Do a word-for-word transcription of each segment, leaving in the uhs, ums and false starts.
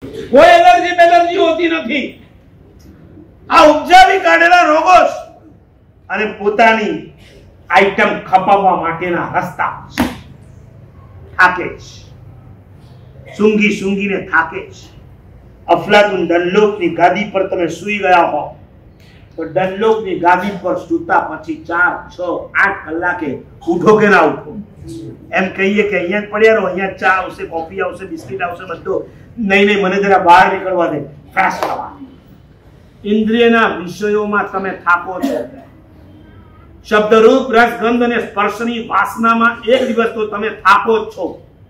કોઈ એલર્જી બેલર્જી હોતી નથી. આ ઉપજાવી કાઢેલા રોગો અને પોતાની આઈટમ ખપાવવા માટેના રસ્તા. થાકે છે, સૂંઘી સૂંઘીને થાકે છે. અફલાતુન ડનલોપની ગાદી પર તમે સૂઈ ગયા હો તો ડનલોપની ગાદી પર સૂતા પછી ચાર છ આઠ કલાકે ઉઠો કે ના ઉઠો? એમ કહીએ કે અહીંયા જ પડ્યા રહો, અહીંયા ચા આવશે, કોફી આવશે, બિસ્કિટ આવશે, બધું. નહીં નહીં, મને જરા બહાર નીકળવા દે, ફ્રેશ થવા. ઇન્દ્રિયના વિષયોમાં તમે થાકો છો. શબ્દરૂપ રસ ગંધ અને સ્પર્શની વાસનામાં એક દિવસ તો તમે થાકો જ છો.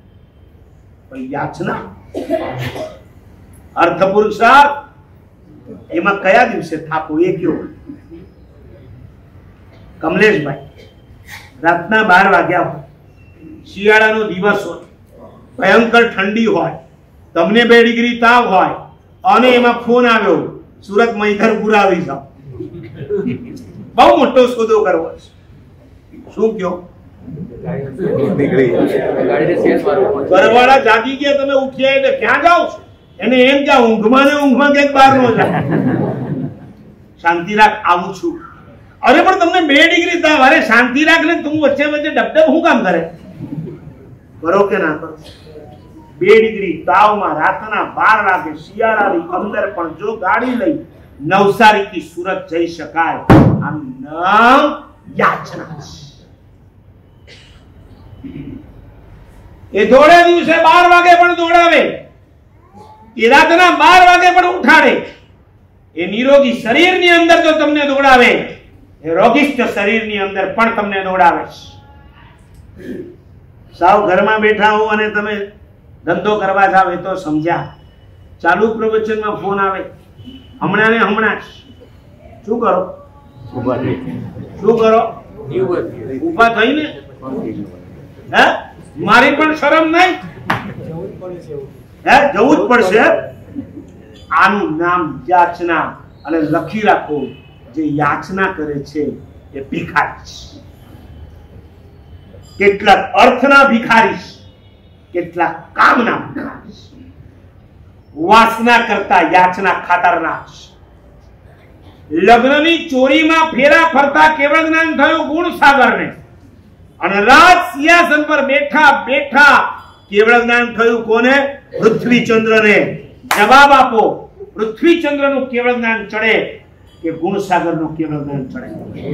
યાચના અર્થ પુરુષાર્થ એમાં કયા દિવસે થાકો એ કયો? કમલેશભાઈ, રાતના બાર વાગ્યા હોય, શિયાળાનો દિવસ હોય, ભયંકર ઠંડી હોય, તમને બે ડિગ્રી તાવ હોય અને એમાં ફોન આવ્યો સુરત મૈધરપુર આવી જાઓ, બહુ મોટો સોદો કરવો છે. શું કયો? ઘરવાળા જાગી ગયા, તમે ઉઠ્યા એટલે ક્યાં જાઓ છો? એને એમ કે ઊંઘમાં ને ઊંઘમાં ક્યાંક બહાર ન જાય. શાંતિ રાખ, આવું છું. અરે પણ તમને બે ડિગ્રી તાવ, અરે શાંતિ રાખ ને તું વચ્ચે વચ્ચે ડબડબ શું કામ કરે? કરો કે ના કરો? બે ડિગ્રી તાવમાં રાતના બાર વાગે શિયાળાની અંદર પણ જો ગાડી લઈ નવસારી થી સુરત જઈ શકાય, આમ નામ યાચના. એ દોડે દિવસે બાર વાગે પણ દોડાવે, એ રાતના બાર વાગે પણ ઉઠાડે. એ નિરોગી શરીરની અંદર જો તમને દોડાવે, એ રોગિષ્ઠ શરીરની અંદર પણ તમને દોડાવે. સાવ ઘરમાં બેઠા હો અને તમે ધંધો કરવા જાવ એ તો સમજ્યા. ચાલુ પ્રવચનમાં ફોન આવે, હમણાં ને હમણાં શું કરો? શું કરો? ઉભા થઈને હે મારી પણ શરમ નહીં? હે જવું જ પડશે. આનું નામ યાચના. અને લખી રાખો, જે યાચના કરે છે એ ભિખારી છે. કેટલાક અર્થના ભિખારી, કેટલાક કામના ભિખારી. વાસના કરતા યાચના ખાતરનાક. લગ્નની ચોરીમાં ફેરા ફરતા કેવળ જ્ઞાન થયું ગુણસાગરને, અને રાજ સિંહાસન પર બેઠા બેઠા કેવળ જ્ઞાન થયું કોને? પૃથ્વીચંદ્રને. જવાબ આપો, પૃથ્વીચંદ્રનું કેવળ જ્ઞાન ચડે કે ગુણસાગરનું કેવળ જ્ઞાન ચડે?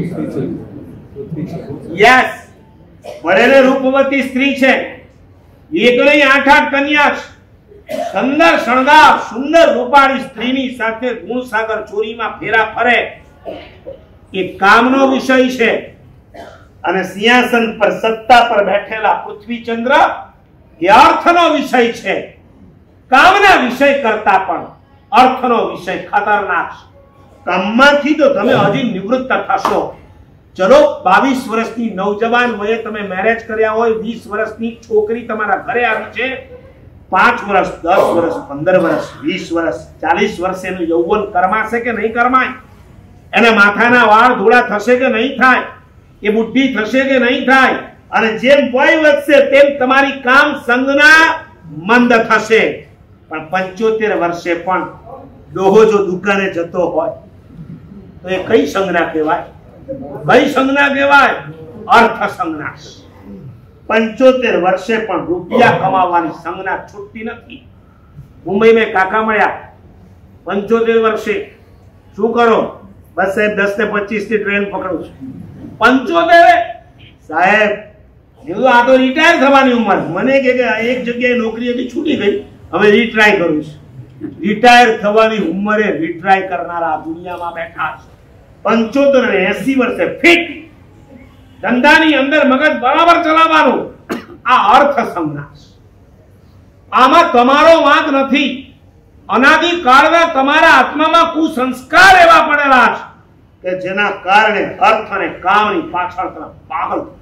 યસ. વડેલે રૂપવતી સ્ત્રી છે, એક નહીં આઠ આઠ કન્યા છે. સુંદર શણગાર, સુંદર રૂપાળી સ્ત્રીની સાથે ગુણસાગર ચોરીમાં ફેરા ફરે એ કામનો વિષય છે. અને સિંહાસન પર સત્તા પર બેઠેલા પૃથ્વીચંદ્ર એ અર્થનો વિષય છે. કામના વિષય કરતા પણ અર્થનો વિષય ખતરનાક છે. કામમાંથી તો તમે હજી નિવૃત્ત થશો. ચલો, બાવીસ વર્ષની નવજવાન વયે તમે મેરેજ કર્યા હોય, વીસ વર્ષની છોકરી તમારા ઘરે આવી છે, પાંચ વર્ષ, દસ વર્ષ, પંદર વર્ષ, વીસ વર્ષ, ચાલીસ વર્ષ એનું યૌવન કરમાશે કે નહીં કરમાય? એના માથાના વાળ ધોળા થશે કે નહીં થાય? એ બુદ્ધિ થશે કે નહીં થાય? અને જેમ વય વધશે તેમ તમારી કામ સંગના મંદ થશે. પણ પંચોતેર વર્ષે પણ ડોહો જો દુકાને જતો હોય તો એ કઈ સંજ્ઞા કહેવાય? કઈ સંજ્ઞા કહેવાય? અર્થ સંજ્ઞા. પંચોતેર વર્ષે પણ રૂપિયા કમાવાની સંજ્ઞા છૂટતી નથી. મુંબઈમાં કાકા મળ્યા, પંચોતેર વર્ષે શું કરો? બસ સાહેબ દસ ને પચીસ ની ટ્રેન પકડું છું. પંચોતેર સાહેબ, આ તો રિટાયર થવાની ઉંમર. મને કે એક જગ્યાએ નોકરી હતી, છૂટી ગઈ, હવે રિટ્રાય કરું છું. રિટાયર થવાની ઉંમરે રિટ્રાય કરનારા દુનિયામાં બેઠા છે. પંચોતેર અને એસી વર્ષે ફિટ, ધંધાની અંદર મગજ બરાબર ચલાવવાનું. આ અર્થ સંજ્ઞા. આમાં તમારો વાંક નથી. અનાદિ કાળના તમારા આત્મામાં કુસંસ્કાર એવા પડેલા છે કે જેના કારણે અર્થ અને કામની પાછળ તમે પાગલ છો.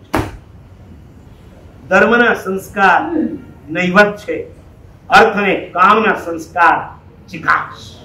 ધર્મના સંસ્કાર નૈવત છે, અર્થ અને કામના સંસ્કાર ચિકાસ.